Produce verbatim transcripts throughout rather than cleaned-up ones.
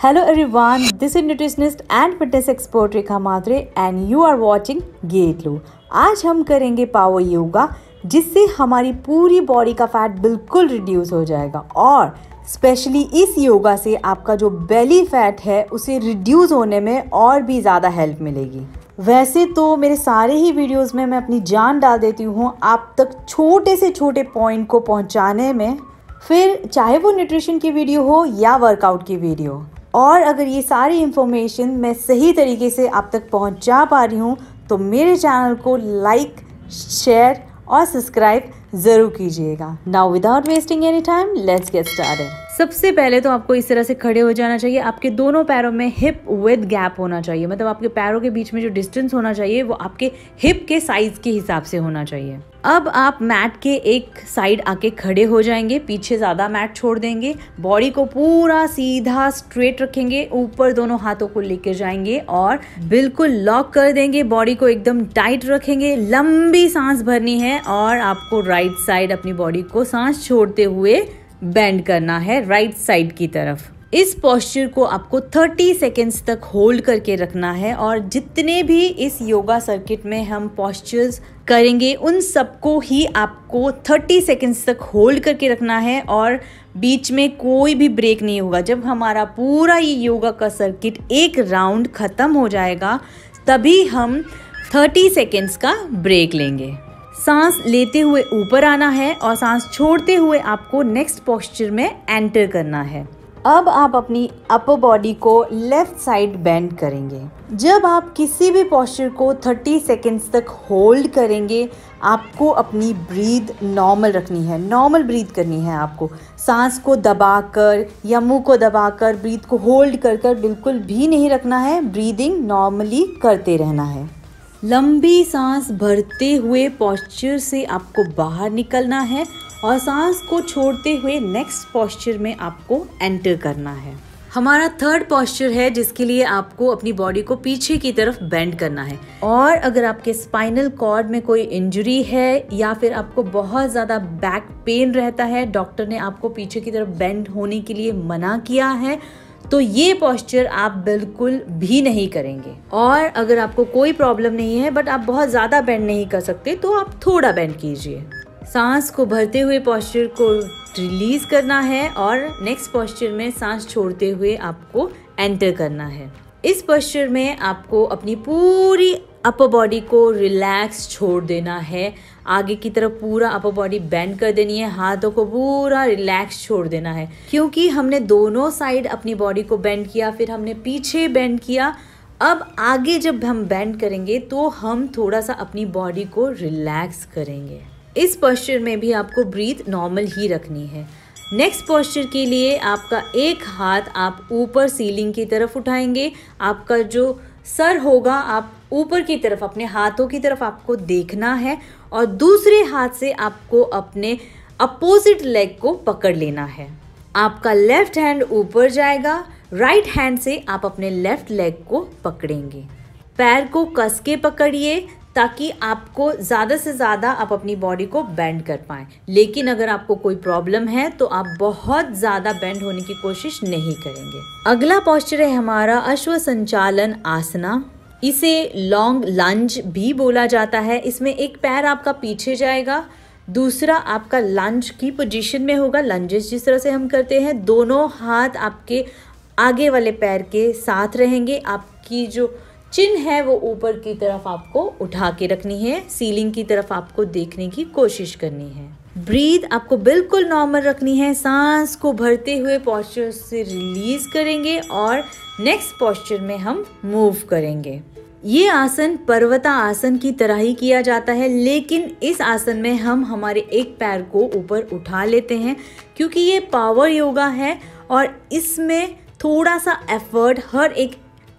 Hello everyone, this is nutritionist and fitness expert Rekha Matre and you are watching get low. आज हम करेंगे power yoga जिससे हमारी पूरी बॉडी का फैट बिल्कुल रिड्यूस हो जाएगा और स्पेशली इस योगा से आपका जो बेली फैट है उसे रिड्यूस होने में और भी ज़्यादा हेल्प मिलेगी। वैसे तो मेरे सारे ही वीडियोस में मैं अपनी जान डाल देती हूँ आप तक छोटे से छोटे पॉइंट को पहुँचाने में, फिर चाहे वो न्यूट्रिशन की वीडियो हो या वर्कआउट की वीडियो। और अगर ये सारी इन्फॉर्मेशन मैं सही तरीके से आप तक पहुंचा पा रही हूँ तो मेरे चैनल को लाइक, शेयर और सब्सक्राइब ज़रूर कीजिएगा। Now without wasting any time let's get started. सबसे पहले तो आपको इस तरह से खड़े हो जाना चाहिए। आपके दोनों पैरों में हिप विद गैप होना चाहिए, मतलब आपके पैरों के बीच में जो डिस्टेंस होना चाहिए वो आपके हिप के साइज के हिसाब से होना चाहिए। अब आप मैट के एक साइड आके खड़े हो जाएंगे, पीछे ज़्यादा मैट छोड़ देंगे, बॉडी को पूरा सीधा स्ट्रेट रखेंगे, ऊपर दोनों हाथों को लेकर जाएंगे और बिल्कुल लॉक कर देंगे, बॉडी को एकदम टाइट रखेंगे। लंबी सांस भरनी है और आपको राइट साइड अपनी बॉडी को सांस छोड़ते हुए बेंड करना है राइट साइड की तरफ। इस पोस्चर को आपको तीस सेकेंड्स तक होल्ड करके रखना है और जितने भी इस योगा सर्किट में हम पोस्चर्स करेंगे उन सबको ही आपको तीस सेकेंड्स तक होल्ड करके रखना है और बीच में कोई भी ब्रेक नहीं होगा। जब हमारा पूरा ये योगा का सर्किट एक राउंड ख़त्म हो जाएगा तभी हम तीस सेकेंड्स का ब्रेक लेंगे। सांस लेते हुए ऊपर आना है और सांस छोड़ते हुए आपको नेक्स्ट पोस्चर में एंटर करना है। अब आप अपनी अपर बॉडी को लेफ्ट साइड बेंड करेंगे। जब आप किसी भी पोस्चर को तीस सेकेंड्स तक होल्ड करेंगे आपको अपनी ब्रीथ नॉर्मल रखनी है, नॉर्मल ब्रीथ करनी है। आपको सांस को दबाकर या मुंह को दबाकर ब्रीथ को होल्ड कर कर बिल्कुल भी नहीं रखना है, ब्रीदिंग नॉर्मली करते रहना है। लंबी सांस भरते हुए पोस्चर से आपको बाहर निकलना है और सांस को छोड़ते हुए नेक्स्ट पोस्चर में आपको एंटर करना है। हमारा थर्ड पोस्चर है जिसके लिए आपको अपनी बॉडी को पीछे की तरफ बेंड करना है। और अगर आपके स्पाइनल कॉर्ड में कोई इंजरी है या फिर आपको बहुत ज़्यादा बैक पेन रहता है, डॉक्टर ने आपको पीछे की तरफ बेंड होने के लिए मना किया है, तो ये पोस्चर आप बिल्कुल भी नहीं करेंगे। और अगर आपको कोई प्रॉब्लम नहीं है बट आप बहुत ज़्यादा बेंड नहीं कर सकते तो आप थोड़ा बेंड कीजिए। सांस को भरते हुए पोस्चर को रिलीज करना है और नेक्स्ट पोस्चर में सांस छोड़ते हुए आपको एंटर करना है। इस पोस्चर में आपको अपनी पूरी अपर बॉडी को रिलैक्स छोड़ देना है, आगे की तरफ पूरा अपर बॉडी बेंड कर देनी है, हाथों को पूरा रिलैक्स छोड़ देना है। क्योंकि हमने दोनों साइड अपनी बॉडी को बेंड किया, फिर हमने पीछे बेंड किया, अब आगे जब हम बेंड करेंगे तो हम थोड़ा सा अपनी बॉडी को रिलैक्स करेंगे। इस पोस्चर में भी आपको ब्रीथ नॉर्मल ही रखनी है। नेक्स्ट पोस्चर के लिए आपका एक हाथ आप ऊपर सीलिंग की तरफ उठाएंगे, आपका जो सर होगा आप ऊपर की तरफ अपने हाथों की तरफ आपको देखना है और दूसरे हाथ से आपको अपने अपोजिट लेग को पकड़ लेना है। आपका लेफ्ट हैंड ऊपर जाएगा, राइट हैंड से आप अपने लेफ्ट लेग को पकड़ेंगे। पैर को कस के पकड़िए ताकि आपको ज़्यादा से ज़्यादा आप अपनी बॉडी को बेंड कर पाएँ। लेकिन अगर आपको कोई प्रॉब्लम है तो आप बहुत ज़्यादा बेंड होने की कोशिश नहीं करेंगे। अगला पोस्चर है हमारा अश्व संचालन आसना। इसे लॉन्ग लंज भी बोला जाता है। इसमें एक पैर आपका पीछे जाएगा, दूसरा आपका लंज की पोजीशन में होगा। लंजेस जिस तरह से हम करते हैं, दोनों हाथ आपके आगे वाले पैर के साथ रहेंगे। आपकी जो चिन है वो ऊपर की तरफ आपको उठा के रखनी है, सीलिंग की तरफ आपको देखने की कोशिश करनी है। ब्रीथ आपको बिल्कुल नॉर्मल रखनी है। सांस को भरते हुए पोस्चर से रिलीज करेंगे और नेक्स्ट पोस्चर में हम मूव करेंगे। ये आसन पर्वता आसन की तरह ही किया जाता है, लेकिन इस आसन में हम हमारे एक पैर को ऊपर उठा लेते हैं क्योंकि ये पावर योगा है और इसमें थोड़ा सा एफर्ट हर एक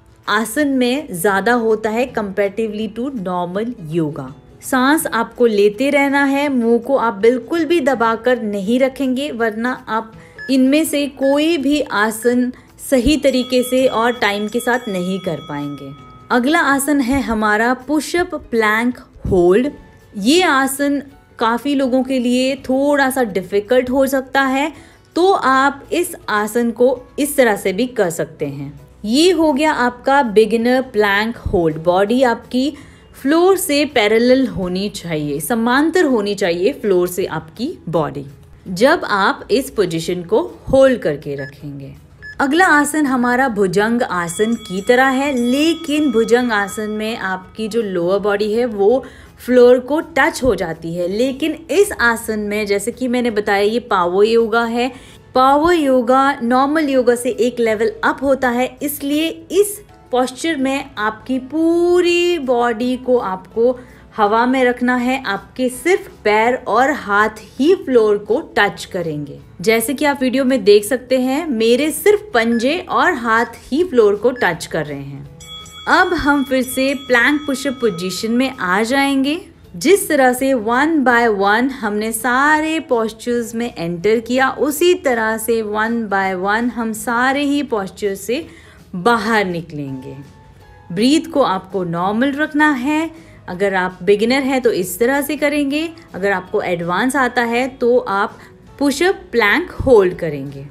आसन में ज़्यादा होता है कंपैरेटिवली टू नॉर्मल योगा। सांस आपको लेते रहना है, मुंह को आप बिल्कुल भी दबाकर नहीं रखेंगे वरना आप इनमें से कोई भी आसन सही तरीके से और टाइम के साथ नहीं कर पाएंगे। अगला आसन है हमारा पुशअप प्लैंक होल्ड। ये आसन काफ़ी लोगों के लिए थोड़ा सा डिफ़िकल्ट हो सकता है, तो आप इस आसन को इस तरह से भी कर सकते हैं। ये हो गया आपका बिगिनर प्लैंक होल्ड। बॉडी आपकी फ्लोर से पैरेलल होनी चाहिए, समांतर होनी चाहिए फ्लोर से आपकी बॉडी, जब आप इस पोजीशन को होल्ड करके रखेंगे। अगला आसन हमारा भुजंग आसन की तरह है, लेकिन भुजंग आसन में आपकी जो लोअर बॉडी है वो फ्लोर को टच हो जाती है। लेकिन इस आसन में, जैसे कि मैंने बताया, ये पावर योगा है। पावर योगा नॉर्मल योगा से एक लेवल अप होता है, इसलिए इस पोस्चर में आपकी पूरी बॉडी को आपको हवा में रखना है। आपके सिर्फ पैर और हाथ ही फ्लोर को टच करेंगे। जैसे कि आप वीडियो में देख सकते हैं, मेरे सिर्फ पंजे और हाथ ही फ्लोर को टच कर रहे हैं। अब हम फिर से प्लैंक पुशअप पोजीशन में आ जाएंगे। जिस तरह से वन बाय वन हमने सारे पोस्चर्स में एंटर किया, उसी तरह से वन बाय वन हम सारे ही पोस्चर से बाहर निकलेंगे। ब्रीथ को आपको नॉर्मल रखना है। अगर आप बिगिनर हैं तो इस तरह से करेंगे, अगर आपको एडवांस आता है तो आप पुशअप प्लैंक होल्ड करेंगे।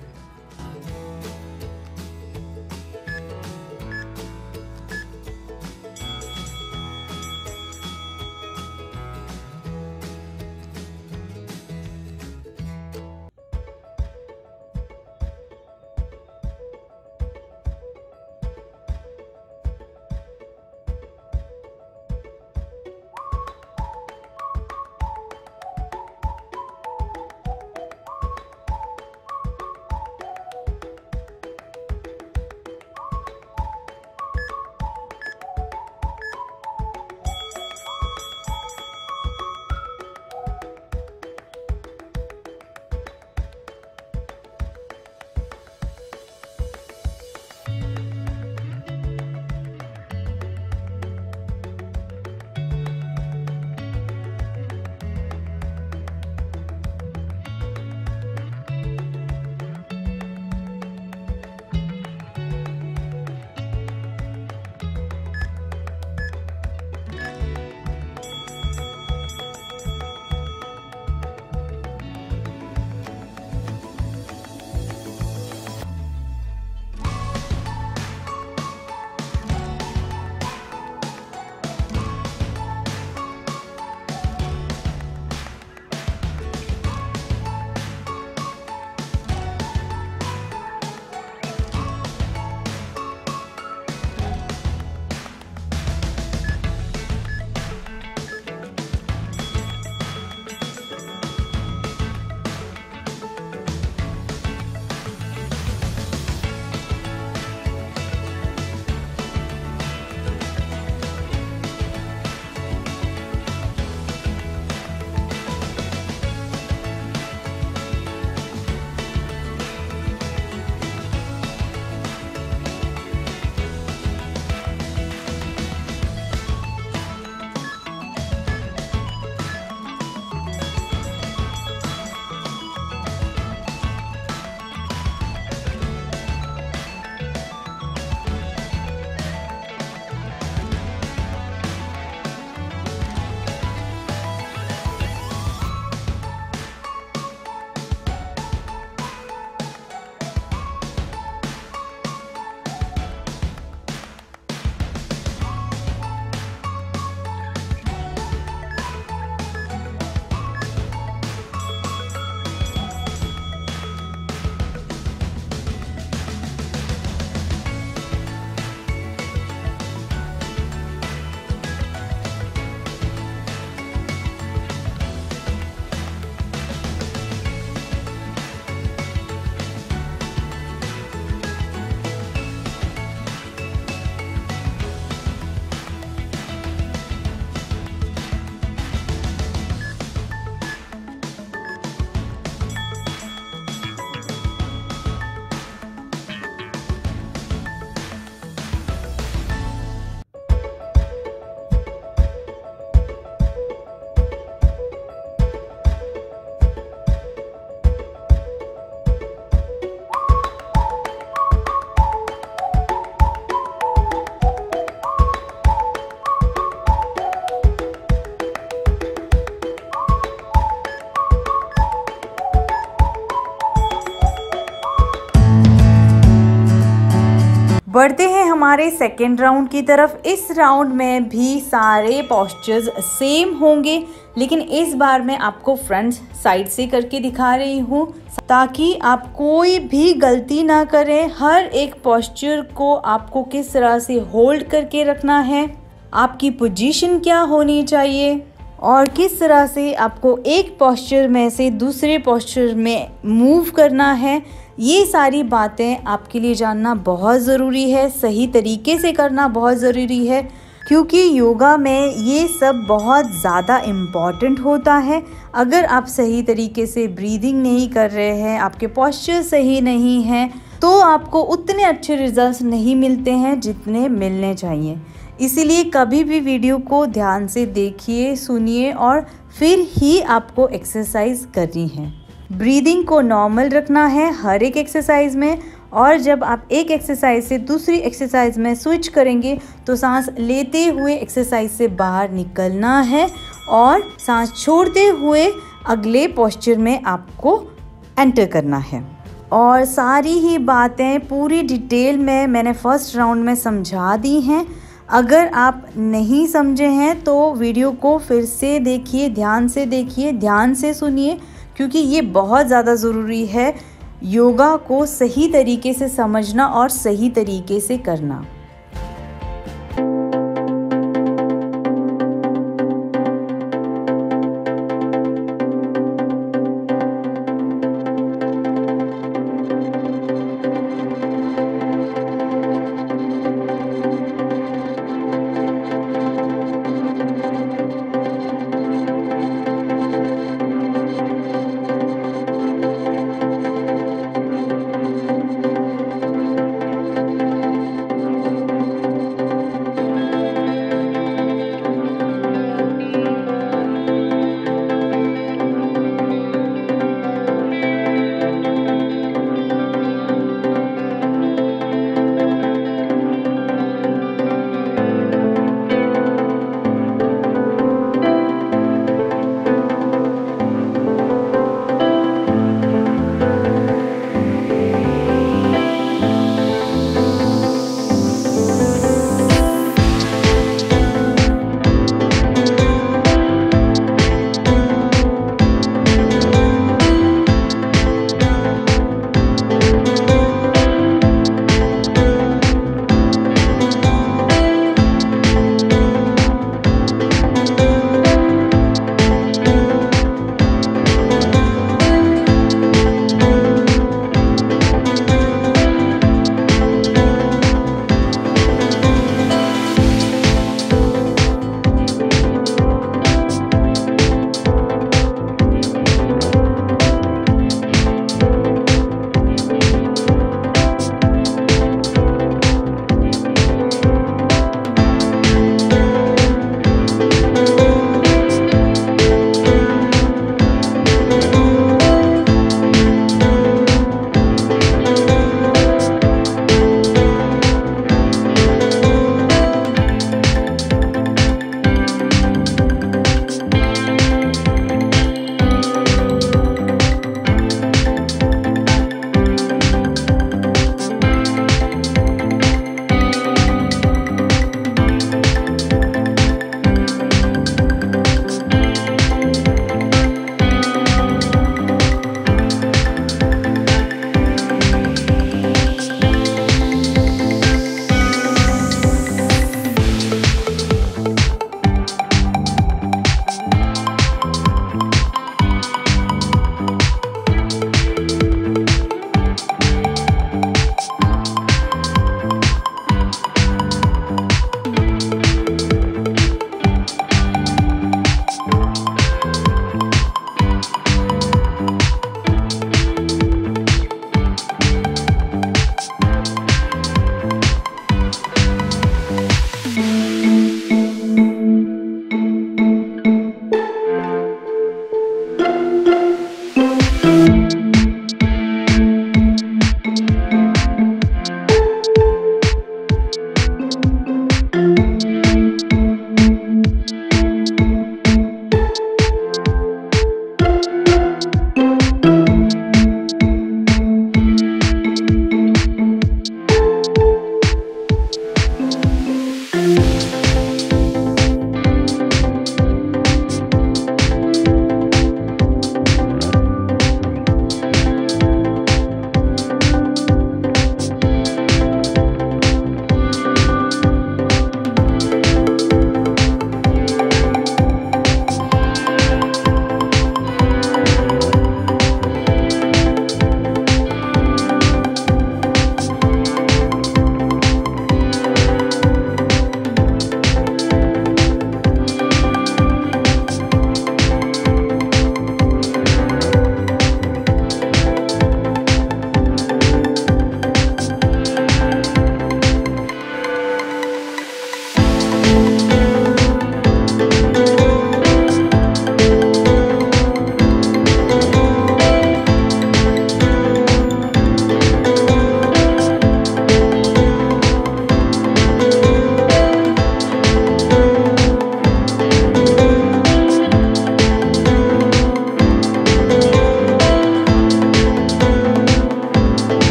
बढ़ते हैं हमारे सेकेंड राउंड की तरफ। इस राउंड में भी सारे पोस्चर्स सेम होंगे, लेकिन इस बार मैं आपको फ्रंट साइड से करके दिखा रही हूँ ताकि आप कोई भी गलती ना करें। हर एक पोस्चर को आपको किस तरह से होल्ड करके रखना है, आपकी पोजीशन क्या होनी चाहिए और किस तरह से आपको एक पोस्चर में से दूसरे पोस्चर में मूव करना है, ये सारी बातें आपके लिए जानना बहुत ज़रूरी है। सही तरीके से करना बहुत ज़रूरी है, क्योंकि योगा में ये सब बहुत ज़्यादा इम्पॉर्टेंट होता है। अगर आप सही तरीके से ब्रीदिंग नहीं कर रहे हैं, आपके पोस्चर सही नहीं हैं, तो आपको उतने अच्छे रिजल्ट्स नहीं मिलते हैं जितने मिलने चाहिए। इसीलिए कभी भी वीडियो को ध्यान से देखिए, सुनिए और फिर ही आपको एक्सरसाइज करनी है। ब्रीदिंग को नॉर्मल रखना है हर एक एक्सरसाइज में, और जब आप एक एक्सरसाइज से दूसरी एक्सरसाइज में स्विच करेंगे तो सांस लेते हुए एक्सरसाइज से बाहर निकलना है और सांस छोड़ते हुए अगले पोस्चर में आपको एंटर करना है। और सारी ही बातें पूरी डिटेल में मैंने फर्स्ट राउंड में समझा दी हैं। अगर आप नहीं समझे हैं तो वीडियो को फिर से देखिए, ध्यान से देखिए, ध्यान से सुनिए, क्योंकि ये बहुत ज़्यादा ज़रूरी है योगा को सही तरीके से समझना और सही तरीके से करना।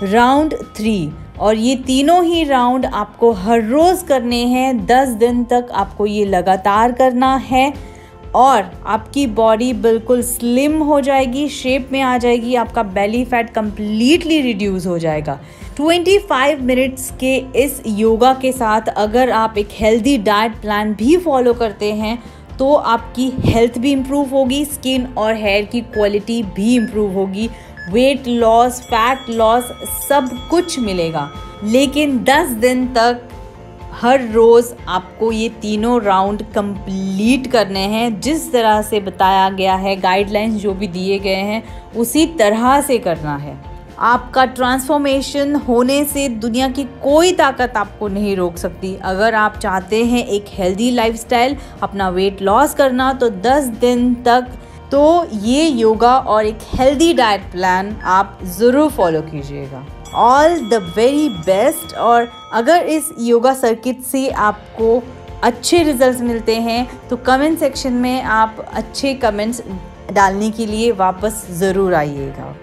राउंड थ्री, और ये तीनों ही राउंड आपको हर रोज़ करने हैं। दस दिन तक आपको ये लगातार करना है और आपकी बॉडी बिल्कुल स्लिम हो जाएगी, शेप में आ जाएगी, आपका बेली फैट कंप्लीटली रिड्यूस हो जाएगा। पच्चीस मिनट्स के इस योगा के साथ अगर आप एक हेल्दी डाइट प्लान भी फॉलो करते हैं तो आपकी हेल्थ भी इम्प्रूव होगी, स्किन और हेयर की क्वालिटी भी इम्प्रूव होगी, वेट लॉस, फैट लॉस सब कुछ मिलेगा। लेकिन दस दिन तक हर रोज़ आपको ये तीनों राउंड कंप्लीट करने हैं। जिस तरह से बताया गया है, गाइडलाइंस जो भी दिए गए हैं उसी तरह से करना है। आपका ट्रांसफॉर्मेशन होने से दुनिया की कोई ताकत आपको नहीं रोक सकती। अगर आप चाहते हैं एक हेल्दी लाइफस्टाइल, अपना वेट लॉस करना, तो दस दिन तक तो ये योगा और एक हेल्दी डाइट प्लान आप ज़रूर फॉलो कीजिएगा। All the very best. और अगर इस योगा सर्किट से आपको अच्छे रिजल्ट्स मिलते हैं तो कमेंट सेक्शन में आप अच्छे कमेंट्स डालने के लिए वापस ज़रूर आइएगा।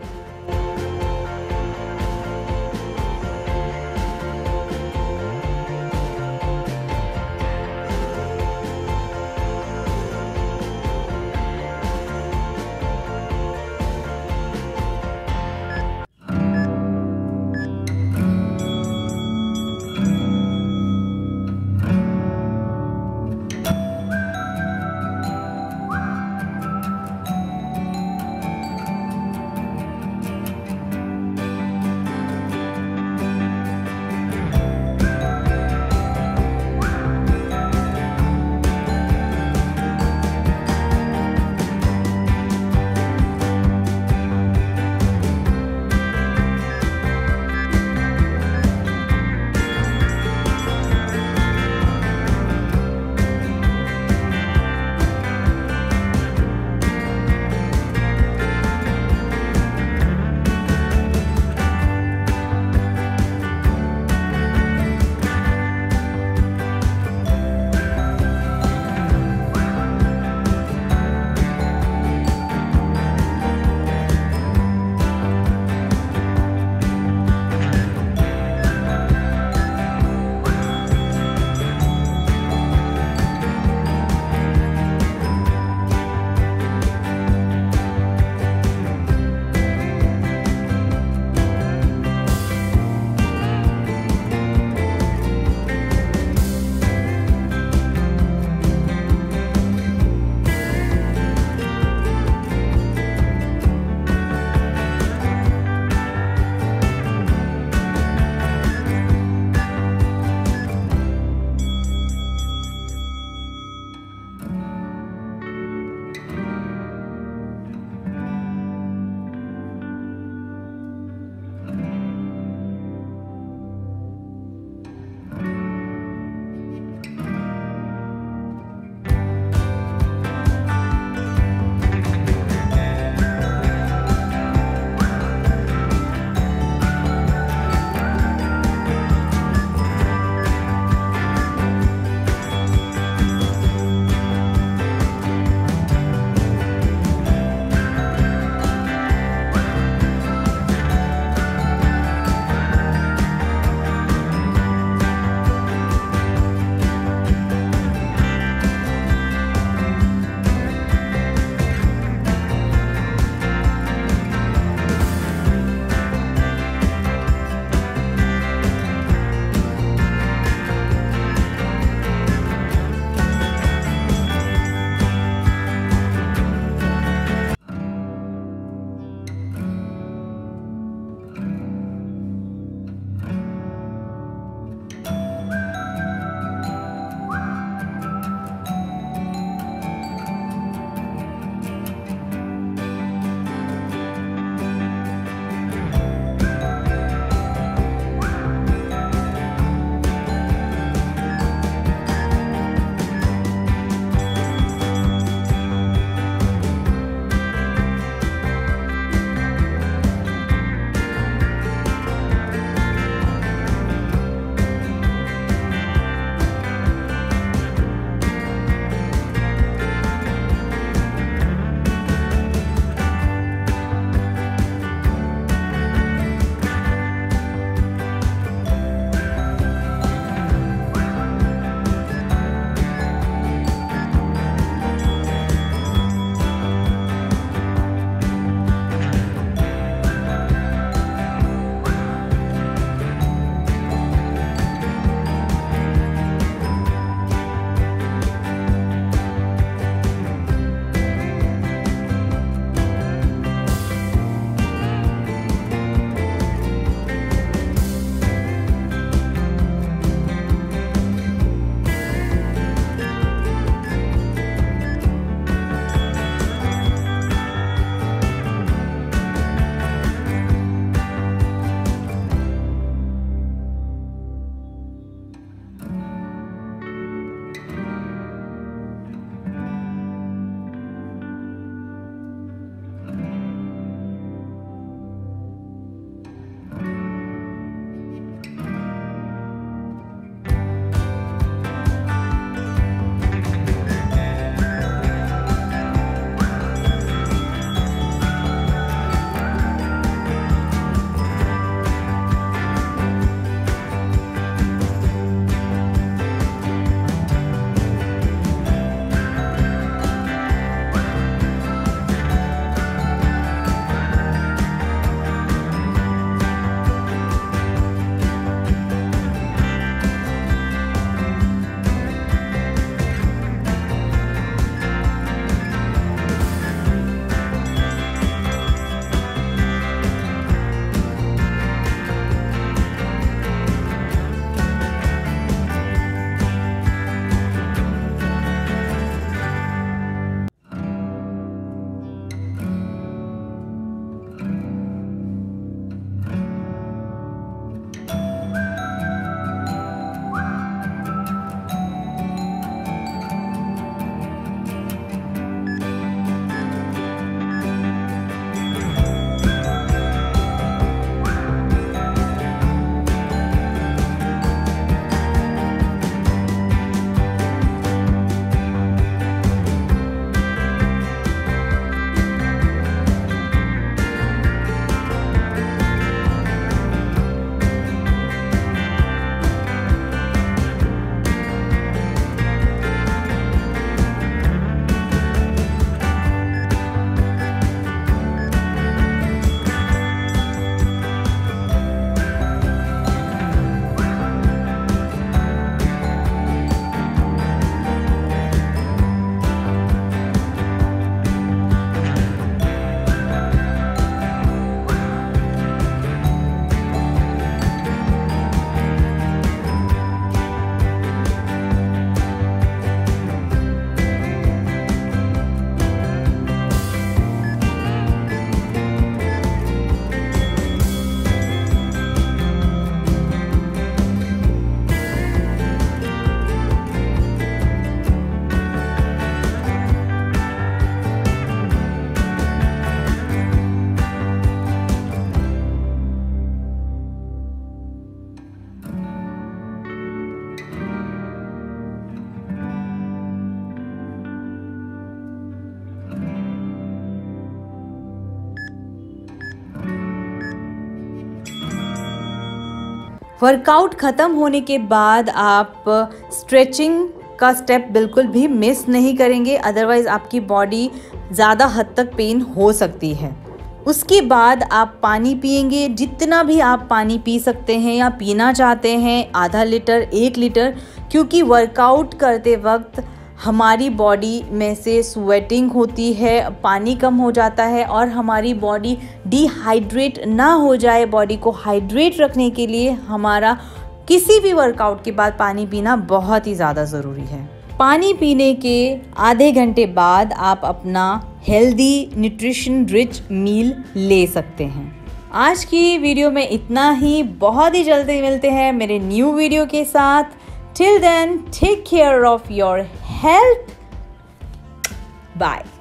वर्कआउट ख़त्म होने के बाद आप स्ट्रेचिंग का स्टेप बिल्कुल भी मिस नहीं करेंगे, अदरवाइज़ आपकी बॉडी ज़्यादा हद तक पेन हो सकती है। उसके बाद आप पानी पिएंगे, जितना भी आप पानी पी सकते हैं या पीना चाहते हैं, आधा लीटर, एक लीटर, क्योंकि वर्कआउट करते वक्त हमारी बॉडी में से स्वेटिंग होती है, पानी कम हो जाता है और हमारी बॉडी डिहाइड्रेट ना हो जाए। बॉडी को हाइड्रेट रखने के लिए हमारा किसी भी वर्कआउट के बाद पानी पीना बहुत ही ज़्यादा ज़रूरी है। पानी पीने के आधे घंटे बाद आप अपना हेल्दी न्यूट्रिशन रिच मील ले सकते हैं। आज की वीडियो में इतना ही, बहुत ही जल्दी मिलते हैं मेरे न्यू वीडियो के साथ। Till then, take care of your health. Bye.